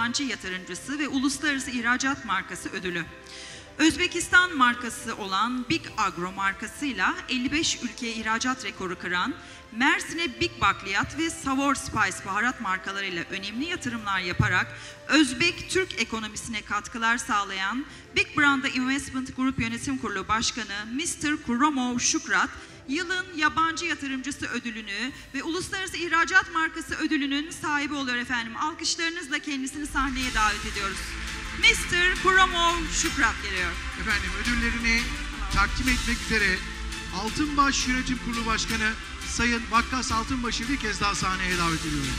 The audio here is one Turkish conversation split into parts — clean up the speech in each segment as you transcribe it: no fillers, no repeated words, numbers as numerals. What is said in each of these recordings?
yabancı yatırımcısı ve uluslararası ihracat markası ödülü. Özbekistan markası olan Big Agro markasıyla 55 ülkeye ihracat rekoru kıran, Mersin'e Big Bakliyat ve Savor Spice baharat markalarıyla önemli yatırımlar yaparak Özbek-Türk ekonomisine katkılar sağlayan Big Branda Investment Group Yönetim Kurulu Başkanı Mr. Kuromov Shukrat, yılın yabancı yatırımcısı ödülünü ve uluslararası ihracat markası ödülünün sahibi oluyor efendim. Alkışlarınızla kendisini sahneye davet ediyoruz. Mr. Kuromov Shukrat geliyor. Efendim ödüllerini takdim etmek üzere Altınbaş Yönetim Kurulu Başkanı Sayın Vakkas Altınbaş'ı bir kez daha sahneye davet ediyorum.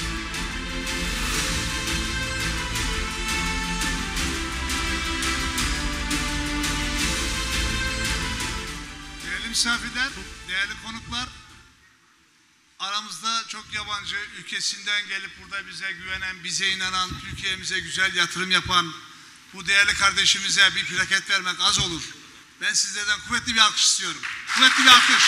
Değerli misafirler, değerli konuklar, aramızda çok yabancı ülkesinden gelip burada bize güvenen, bize inanan, Türkiye'mize güzel yatırım yapan bu değerli kardeşimize bir plaket vermek az olur. Ben sizlerden kuvvetli bir alkış istiyorum. Kuvvetli bir alkış.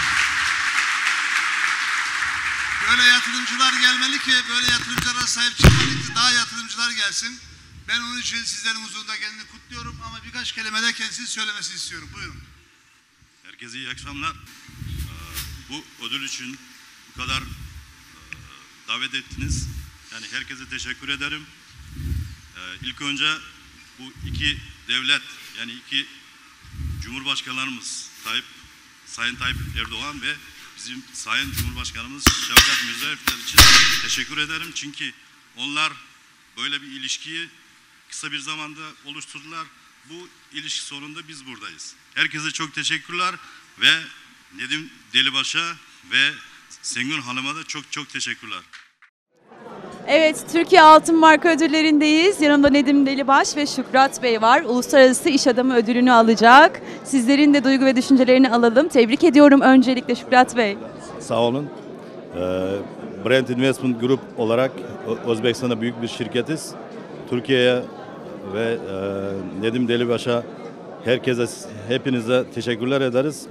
Böyle yatırımcılar gelmeli ki, böyle yatırımcılara sahip çıkmalı ki daha yatırımcılar gelsin. Ben onun için sizlerin huzurunda kendini kutluyorum ama birkaç kelime de kendisini söylemesini istiyorum. Buyurun. Herkese iyi akşamlar. Bu ödül için bu kadar davet ettiniz. Yani herkese teşekkür ederim. İlk önce bu iki devlet, yani iki Cumhurbaşkanlarımız Sayın Tayyip Erdoğan ve bizim Sayın Cumhurbaşkanımız Şevket Mirziyoyevler için teşekkür ederim. Çünkü onlar böyle bir ilişkiyi kısa bir zamanda oluşturdular. Bu ilişki sonunda biz buradayız. Herkese çok teşekkürler ve Nedim Delibaş'a ve Sengün Hanım'a da çok teşekkürler. Evet, Türkiye Altın Marka Ödülleri'ndeyiz. Yanımda Nedim Delibaş ve Şükrat Bey var. Uluslararası İş Adamı ödülünü alacak. Sizlerin de duygu ve düşüncelerini alalım. Tebrik ediyorum öncelikle Şükrat Bey. Sağ olun. Brand Investment Group olarak Özbekistan'da büyük bir şirketiz. Türkiye'ye ve Nedim Delibaş'a, herkese, hepinize teşekkürler ederiz.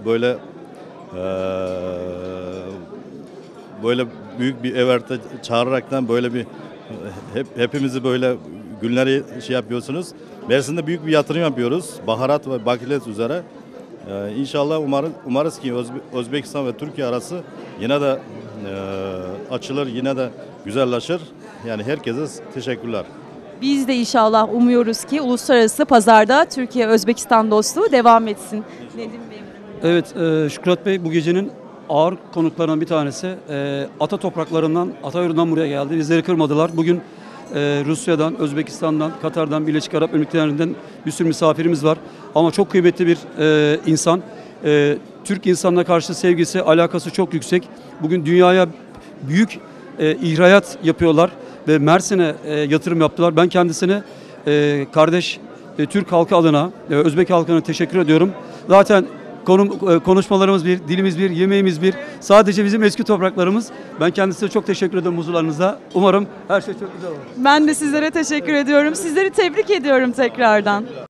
Böyle büyük bir everte çağıraraktan böyle bir hepimizi böyle günleri yapıyorsunuz. Mersin'de büyük bir yatırım yapıyoruz. Baharat ve bakliyat üzere. İnşallah umarız ki Özbekistan ve Türkiye arası yine de açılır, yine de güzelleşir. Yani herkese teşekkürler. Biz de inşallah umuyoruz ki uluslararası pazarda Türkiye-Özbekistan dostluğu devam etsin. Nedim Bey. Evet, Şükrat Bey bu gecenin ağır konuklarından bir tanesi. Ata topraklarından, Atayur'dan buraya geldi. Bizleri kırmadılar. Bugün Rusya'dan, Özbekistan'dan, Katar'dan, Birleşik Arap Emirlikleri'nden bir sürü misafirimiz var. Ama çok kıymetli bir insan. Türk insanına karşı sevgisi, alakası çok yüksek. Bugün dünyaya büyük ihracat yapıyorlar ve Mersin'e yatırım yaptılar. Ben kendisine kardeş Türk halkı adına, Özbek halkına teşekkür ediyorum. Zaten konuşmalarımız bir, dilimiz bir, yemeğimiz bir. Sadece bizim eski topraklarımız. Ben kendisine çok teşekkür ederim huzurlarınızda. Umarım her şey çok güzel olur. Ben de sizlere teşekkür ediyorum. Sizleri tebrik ediyorum tekrardan.